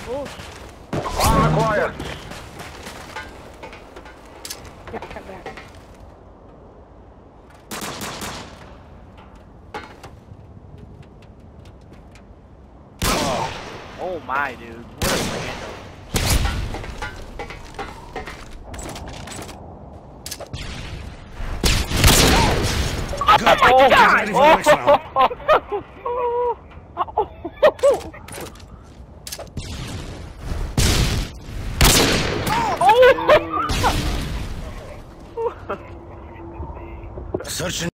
Oh. Bomb acquired. Yep, cut back. Oh my, dude. What a random. Good. Oh my God! Ready for the next round. Search and